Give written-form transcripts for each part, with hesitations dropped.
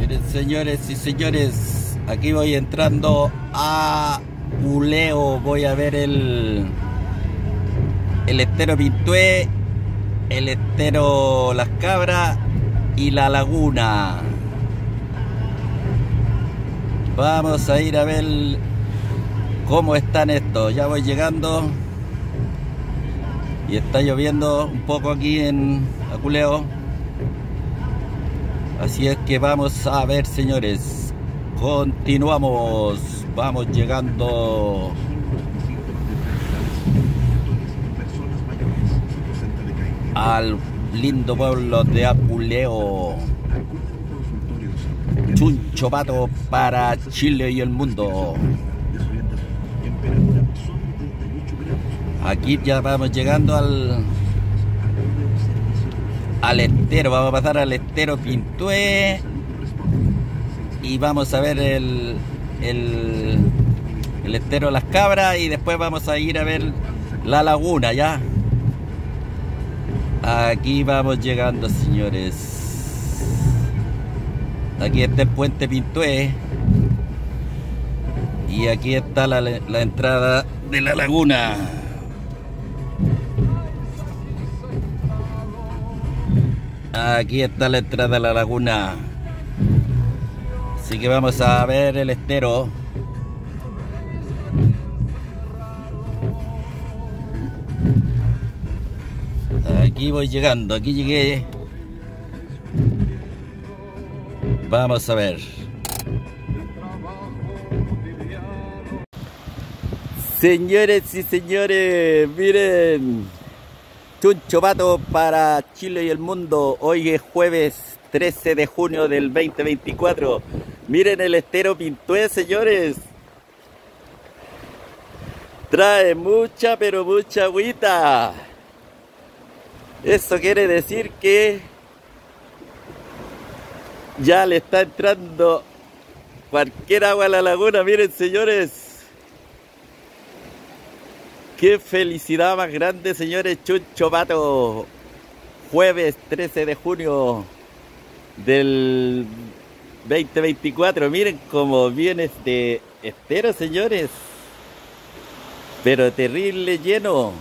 Miren, señores y señores, aquí voy entrando a Culeo. Voy a ver el estero Pintué, el estero Las Cabras y la laguna. Vamos a ir a ver cómo están estos. Ya voy llegando y está lloviendo un poco aquí en Culeo. Así es que vamos a ver, señores. Continuamos. Vamos llegando. Al lindo pueblo de Culeo. Chuncho Pato para Chile y el mundo. Aquí ya vamos llegando al estero. Vamos a pasar al estero Pintué y vamos a ver el estero Las Cabras, y después vamos a ir a ver la laguna. Ya aquí vamos llegando, señores. Aquí está el puente Pintué y aquí está la entrada de la laguna. Aquí está la entrada de la laguna. Así que vamos a ver el estero. Aquí voy llegando, aquí llegué. Vamos a ver. Señores y señores, miren. Chuncho Pato para Chile y el mundo. Hoy es jueves 13 de junio del 2024. Miren el estero Pintué, señores. Trae mucha, pero mucha agüita. Eso quiere decir que ya le está entrando cualquier agua a la laguna. Miren, señores. ¡Qué felicidad más grande, señores! Chuncho Pato, jueves 13 de junio del 2024. Miren cómo viene este estero, señores. Pero terrible lleno.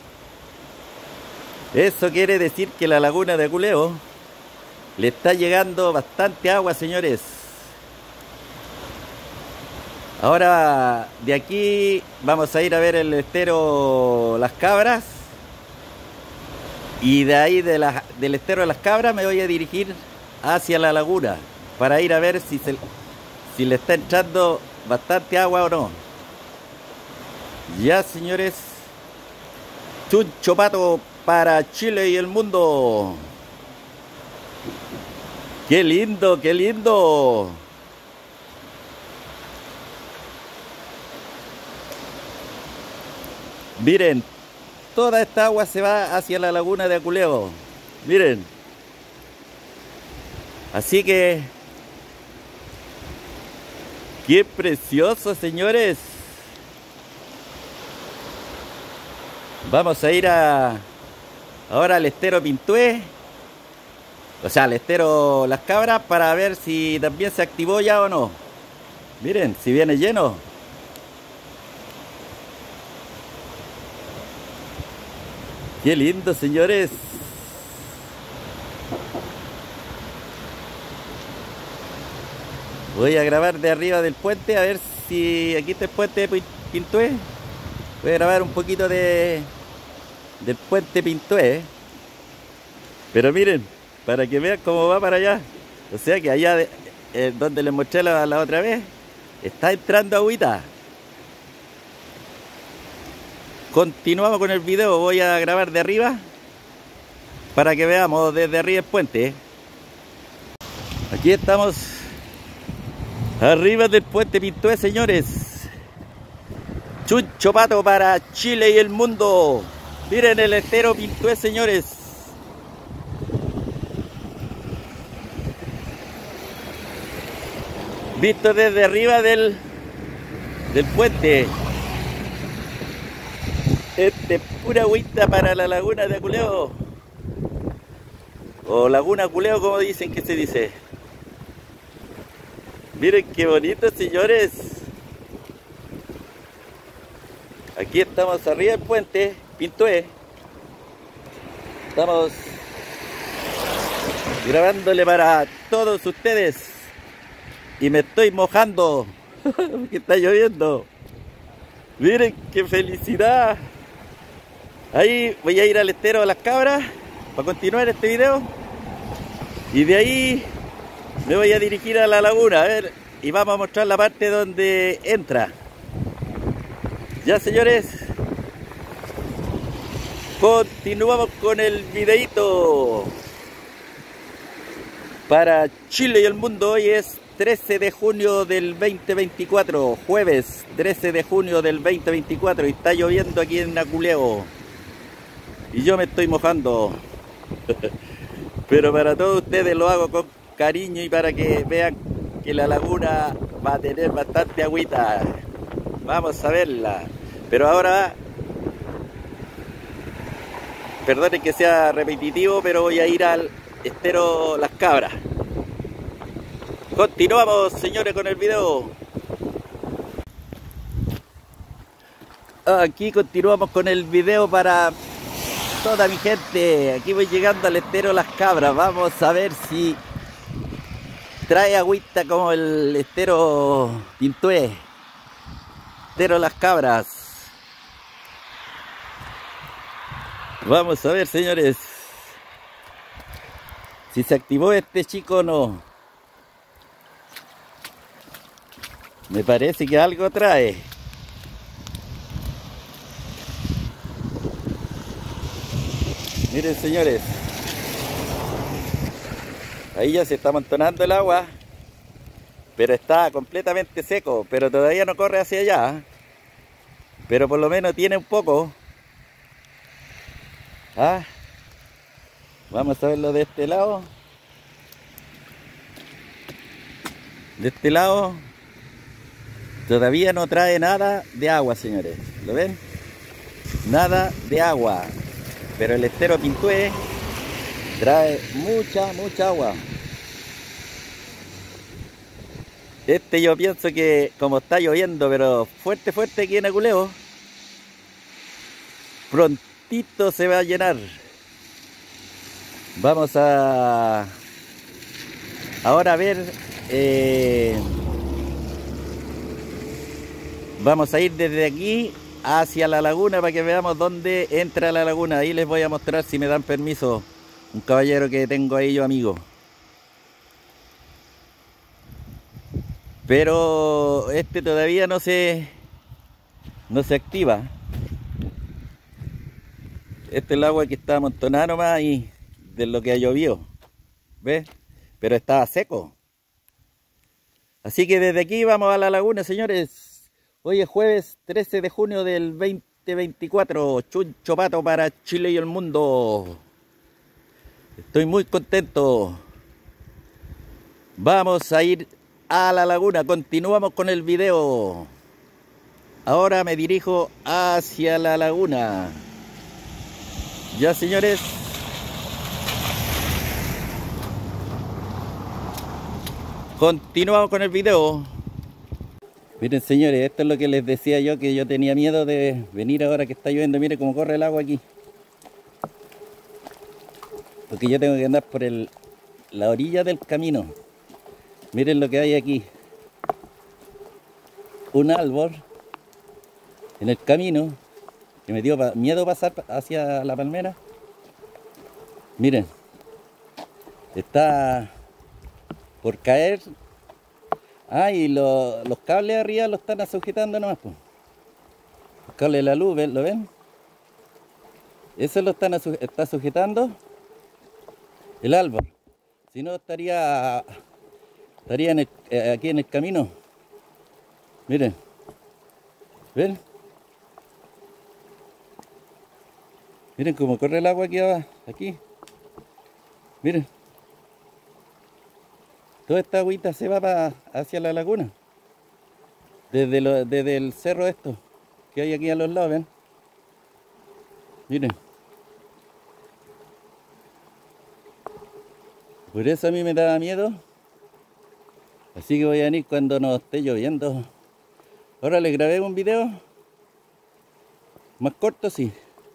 Eso quiere decir que la laguna de Culeo le está llegando bastante agua, señores. Ahora de aquí vamos a ir a ver el estero Las Cabras, y de ahí del estero de Las Cabras me voy a dirigir hacia la laguna para ir a ver si le está entrando bastante agua o no. Ya, señores. Chuncho Pato para Chile y el mundo. ¡Qué lindo, qué lindo! Miren, toda esta agua se va hacia la laguna de Culeo. Miren. Así que qué precioso, señores. Vamos a ir ahora al estero Pintué, o sea, al estero Las Cabras, para ver si también se activó ya o no. Miren, si viene lleno. ¡Qué lindo, señores! Voy a grabar de arriba del puente, a ver si aquí está el puente de Pintué. Voy a grabar un poquito del puente Pintué. Pero miren, para que vean cómo va para allá. O sea que allá donde les mostré la otra vez, está entrando agüita. Continuamos con el video. Voy a grabar de arriba para que veamos desde arriba el puente. Aquí estamos arriba del puente Pintué, señores. Chuncho Pato para Chile y el mundo. Miren el estero Pintué, señores. Visto desde arriba del puente. Este es pura agüita para la laguna de Culeo. O laguna Culeo, como dicen que se dice. Miren qué bonito, señores. Aquí estamos arriba del puente Pintué. Estamos grabándole para todos ustedes. Y me estoy mojando porque está lloviendo. Miren qué felicidad. Ahí voy a ir al estero de las cabras para continuar este video. Y de ahí me voy a dirigir a la laguna, a ver, y vamos a mostrar la parte donde entra. Ya, señores, continuamos con el videito para Chile y el mundo. Hoy es 13 de junio del 2024, jueves 13 de junio del 2024, y está lloviendo aquí en Naculeo y yo me estoy mojando. Pero para todos ustedes lo hago con cariño y para que vean que la laguna va a tener bastante agüita. Vamos a verla. Pero ahora, perdonen que sea repetitivo, pero voy a ir al estero Las Cabras. Continuamos, señores, con el video. Aquí continuamos con el video para toda mi gente. Aquí voy llegando al estero Las Cabras. Vamos a ver si trae agüita como el estero Pintué. Estero Las Cabras. Vamos a ver, señores, si se activó este chico o no. Me parece que algo trae. Miren, señores, ahí ya se está amontonando el agua, pero está completamente seco, pero todavía no corre hacia allá. Pero por lo menos tiene un poco. Vamos a verlo de este lado. De este lado todavía no trae nada de agua, señores. ¿Lo ven? Nada de agua. Pero el estero Pintué trae mucha agua. Este yo pienso que como está lloviendo, pero fuerte aquí en Aculeo, prontito se va a llenar. Vamos a ahora a ver, vamos a ir desde aquí hacia la laguna para que veamos dónde entra la laguna. Ahí les voy a mostrar, si me dan permiso, un caballero que tengo ahí yo amigo. Pero este todavía no se activa. Este es el agua que está amontonada nomás y de lo que ha llovido. ¿Ves? Pero está seco. Así que desde aquí vamos a la laguna, señores. Hoy es jueves 13 de junio del 2024. Chuncho pato para Chile y el mundo. Estoy muy contento. Vamos a ir a la laguna. Continuamos con el video. Ahora me dirijo hacia la laguna. Ya, señores. Continuamos con el video. Miren, señores, esto es lo que les decía yo, que yo tenía miedo de venir ahora que está lloviendo. Miren cómo corre el agua aquí. Porque yo tengo que andar por la orilla del camino. Miren lo que hay aquí. Un árbol en el camino que me dio miedo pasar hacia la palmera. Miren, está por caer. Y los cables arriba los están sujetando nomás, pues. Los cables de la luz, ¿lo ven? Eso lo está sujetando el árbol. Si no, estaría aquí en el camino. Miren, ¿ven? Miren cómo corre el agua aquí abajo, aquí. Miren. Toda esta agüita se va hacia la laguna. Desde el cerro esto que hay aquí a los lados, ¿ven? Miren. Por eso a mí me daba miedo Así que voy a venir cuando no esté lloviendo. Ahora les grabé un video más corto, sí.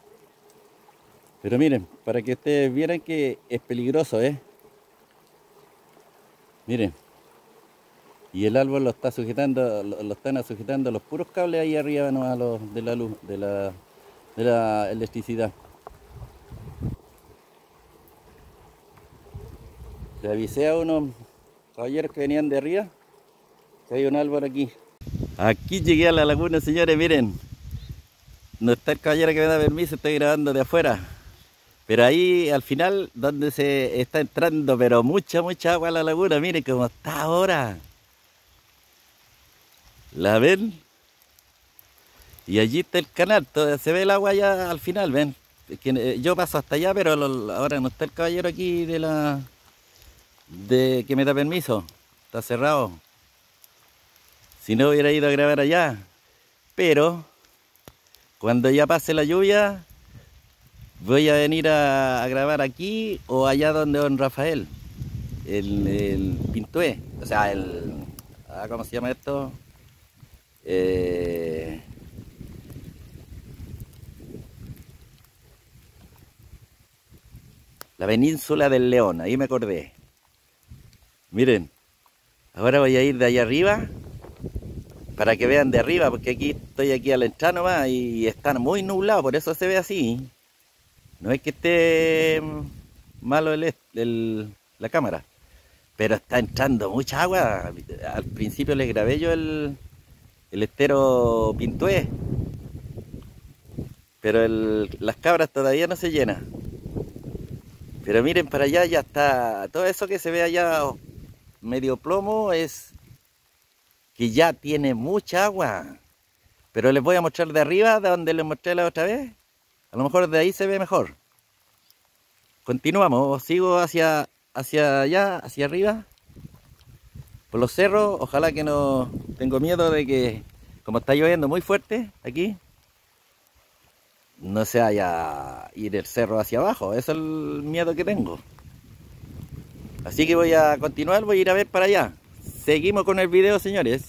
Pero miren, para que ustedes vieran que es peligroso, ¿eh? Miren. Y el árbol lo está sujetando, lo están sujetando los puros cables ahí arriba nomás de la luz, de la electricidad. Le avisé a unos caballeros que venían de arriba que hay un árbol aquí. Aquí llegué a la laguna, señores, miren. No está el caballero que me da permiso, estoy grabando de afuera. Pero ahí al final donde se está entrando, pero mucha agua a la laguna, miren cómo está ahora. ¿La ven? Y allí está el canal, se ve el agua allá al final, ven. Es que, yo paso hasta allá, pero ahora no está el caballero aquí de que me da permiso. Está cerrado. Si no hubiera ido a grabar allá. Pero cuando ya pase la lluvia, voy a venir a grabar aquí o allá donde don Rafael, el Pintué. O sea, ¿cómo se llama esto? La península del León, ahí me acordé. Miren, ahora voy a ir de allá arriba para que vean de arriba, porque estoy aquí a la entrada nomás y está muy nublado, por eso se ve así. No es que esté malo la cámara, pero está entrando mucha agua. Al principio les grabé yo el estero Pintué, pero las cabras todavía no se llenan. Pero miren para allá, ya está, todo eso que se ve allá medio plomo es que ya tiene mucha agua. Pero les voy a mostrar de arriba, de donde les mostré la otra vez. A lo mejor de ahí se ve mejor. Continuamos, sigo hacia allá, hacia arriba, por los cerros. Ojalá que no, tengo miedo de que, como está lloviendo muy fuerte aquí, no se vaya ir el cerro hacia abajo. Eso es el miedo que tengo. Así que voy a continuar, voy a ir a ver para allá. Seguimos con el video, señores.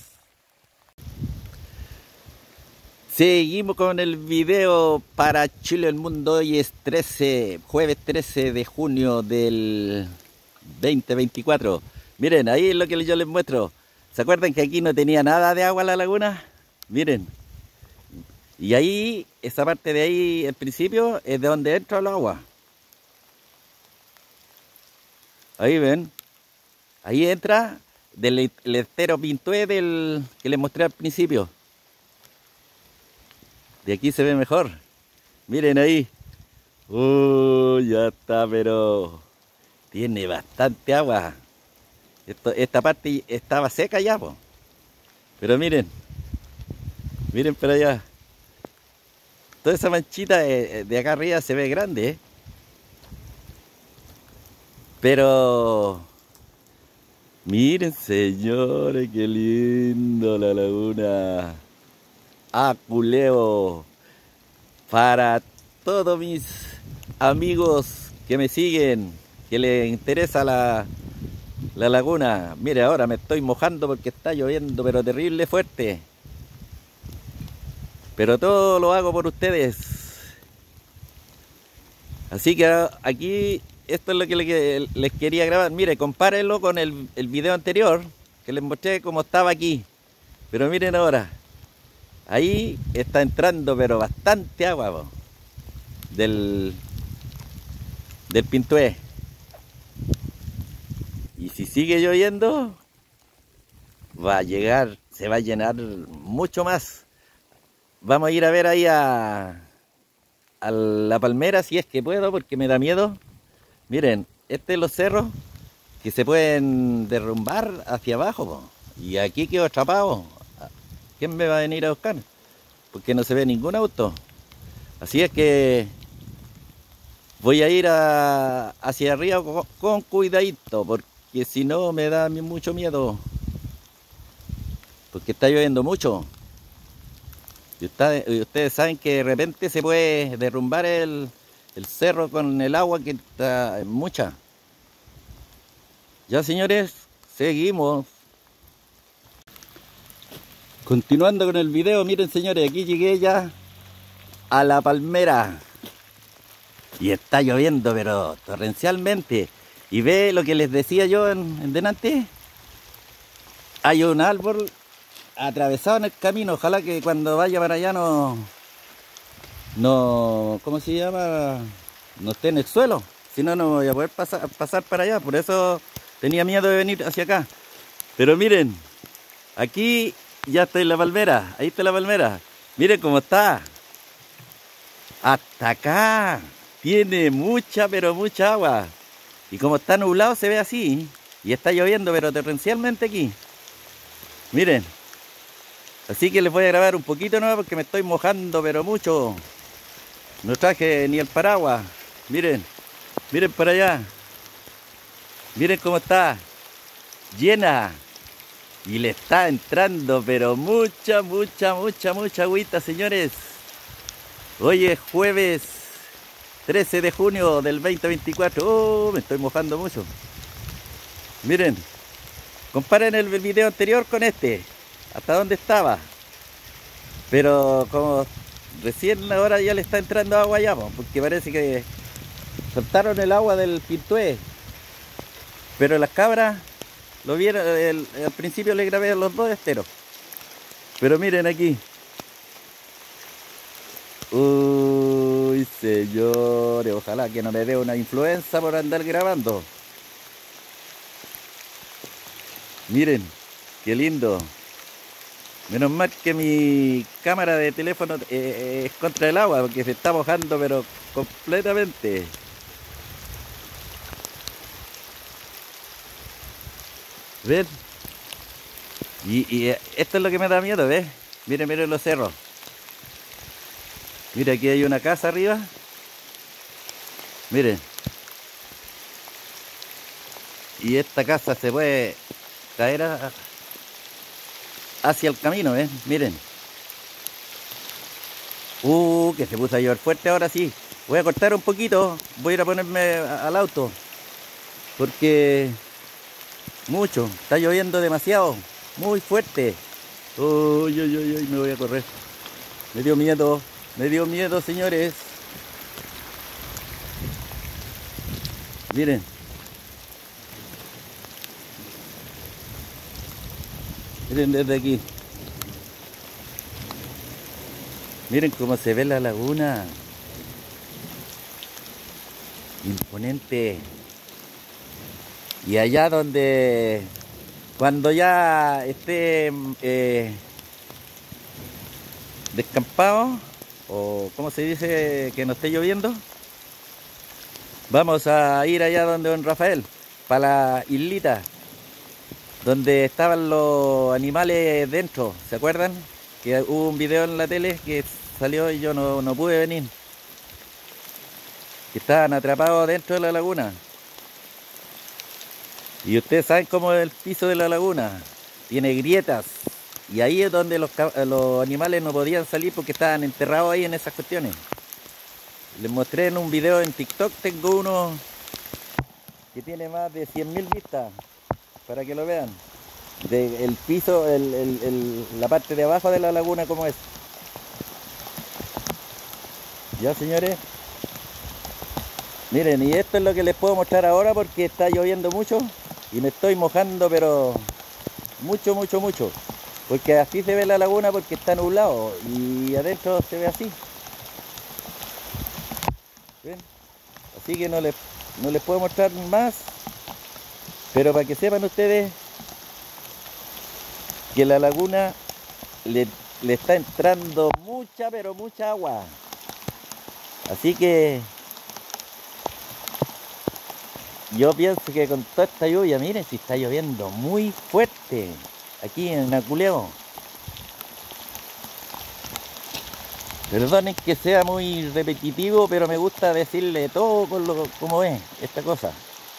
Seguimos con el video para Chile el Mundo. Hoy es jueves 13 de junio del 2024. Miren, ahí es lo que yo les muestro. ¿Se acuerdan que aquí no tenía nada de agua la laguna? Miren. Y ahí, esa parte de ahí, el principio, es de donde entra el agua. Ahí ven. Ahí entra del estero Pintué que les mostré al principio. De aquí se ve mejor. Miren ahí. Ya está, pero tiene bastante agua. Esta parte estaba seca ya, po. Pero miren. Miren para allá. Toda esa manchita de acá arriba se ve grande, ¿eh? Pero miren, señores, qué lindo la laguna. Aculeo. Para todos mis amigos que me siguen, que les interesa la laguna. Mire, ahora me estoy mojando porque está lloviendo, pero terrible fuerte. Pero todo lo hago por ustedes. Así que aquí, esto es lo que les quería grabar. Mire, compárenlo con el video anterior, que les mostré cómo estaba aquí. Pero miren ahora. Ahí está entrando, pero bastante agua, po, del Pintué. Y si sigue lloviendo, se va a llenar mucho más. Vamos a ir a ver ahí a la palmera, si es que puedo, porque me da miedo. Miren, este es los cerros que se pueden derrumbar hacia abajo, po. Y aquí quedo atrapado. ¿Quién me va a venir a buscar? Porque no se ve ningún auto. Así es que voy a ir hacia arriba con cuidadito, porque si no me da mucho miedo. Porque está lloviendo mucho. Y ustedes saben que de repente se puede derrumbar el cerro con el agua que está mucha. Ya, señores, seguimos. Continuando con el video, miren señores, aquí llegué ya a la palmera. Y está lloviendo, pero torrencialmente. Y ve lo que les decía yo en delante. Hay un árbol atravesado en el camino. Ojalá que cuando vaya para allá no, ¿cómo se llama? No esté en el suelo. Si no, no voy a poder pasar para allá. Por eso tenía miedo de venir hacia acá. Pero miren, aquí ya está en la palmera. Ahí está la palmera. Miren cómo está. Hasta acá. Tiene mucha, pero mucha agua. Y como está nublado se ve así. Y está lloviendo, pero torrencialmente aquí. Miren. Así que les voy a grabar un poquito nuevo porque me estoy mojando, pero mucho. No traje ni el paraguas. Miren. Miren para allá. Miren cómo está. Llena. Y le está entrando, pero mucha, mucha, mucha, mucha agüita, señores. Hoy es jueves 13 de junio del 2024. Oh, me estoy mojando mucho. Miren. Comparen el video anterior con este. Hasta dónde estaba. Pero como recién ahora ya le está entrando agua allá, porque parece que soltaron el agua del Pintué. Pero las cabras lo vieron, al principio le grabé los dos esteros. Pero miren aquí. Uy, señores, ojalá que no me dé una influenza por andar grabando. Miren, qué lindo. Menos mal que mi cámara de teléfono es contra el agua, porque se está mojando, pero completamente. ¿Ven? Y esto es lo que me da miedo, ¿ves? Miren, miren los cerros. Mira, aquí hay una casa arriba. Miren. Y esta casa se puede caer hacia el camino, ¿ves? Miren. Que se puso a llover fuerte ahora sí. Voy a cortar un poquito. Voy a ir a ponerme al auto. Porque mucho. Está lloviendo demasiado. Muy fuerte. Uy, uy, uy, uy, me voy a correr. Me dio miedo. Me dio miedo, señores. Miren. Miren desde aquí. Miren cómo se ve la laguna. Imponente. Y allá donde, cuando ya esté descampado, o como se dice, que no esté lloviendo, vamos a ir allá donde don Rafael, para la islita, donde estaban los animales dentro. ¿Se acuerdan? Que hubo un video en la tele que salió y yo no pude venir. Que estaban atrapados dentro de la laguna. Y ustedes saben cómo es el piso de la laguna. Tiene grietas. Y ahí es donde los animales no podían salir porque estaban enterrados ahí en esas cuestiones. Les mostré en un video en TikTok. Tengo uno que tiene más de 100.000 vistas. Para que lo vean. El piso, la parte de abajo de la laguna como es. Ya, señores. Miren, y esto es lo que les puedo mostrar ahora porque está lloviendo mucho. Y me estoy mojando, pero mucho, mucho, mucho. Porque así se ve la laguna porque está nublado. Y adentro se ve así. ¿Ven? Así que no les puedo mostrar más. Pero para que sepan ustedes que la laguna le está entrando mucha, pero mucha agua. Así que yo pienso que con toda esta lluvia, miren si está lloviendo muy fuerte aquí en Naculeo. Perdonen que sea muy repetitivo, pero me gusta decirle todo como es esta cosa.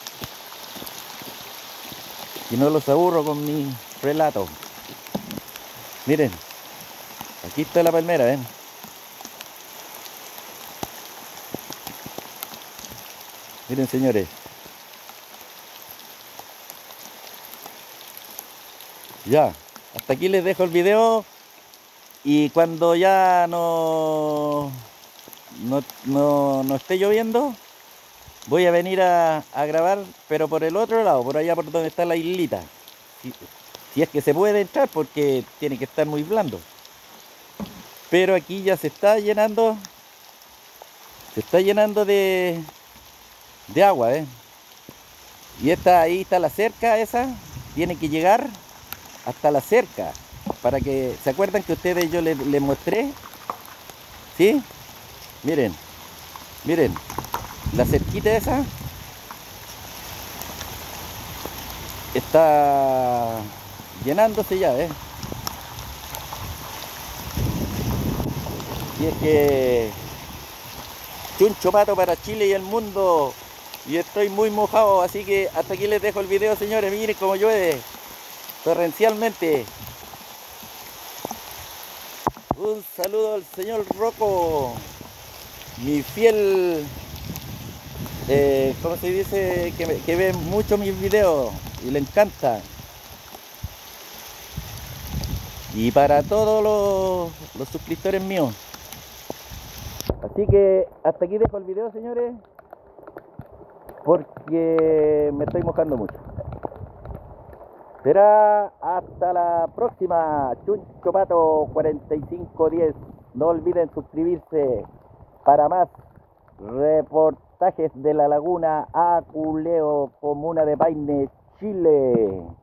Y no los aburro con mi relato. Miren, aquí está la palmera, ¿ven? Miren, señores. Ya, hasta aquí les dejo el video. Y cuando ya no esté lloviendo, voy a venir a grabar, pero por el otro lado, por allá por donde está la islita. Si, si es que se puede entrar, porque tiene que estar muy blando. Pero aquí ya se está llenando de agua, ¿eh? Y ahí está la cerca esa, tiene que llegar hasta la cerca, para que, ¿se acuerdan que ustedes yo les mostré? ¿Sí? Miren, miren, la cerquita esa está llenándose ya, ¿eh? Y es que chuncho pato para Chile y el mundo. Y estoy muy mojado, así que hasta aquí les dejo el video, señores. Miren cómo llueve torrencialmente. Un saludo al señor Rocco, mi fiel, ¿cómo se dice? Que ve mucho mis videos y le encanta. Y para todos los suscriptores míos. Así que hasta aquí dejo el video, señores, porque me estoy mojando mucho. Será hasta la próxima. Chuncho Pato 4510. No olviden suscribirse para más reportajes de la laguna Aculeo, comuna de Paine, Chile.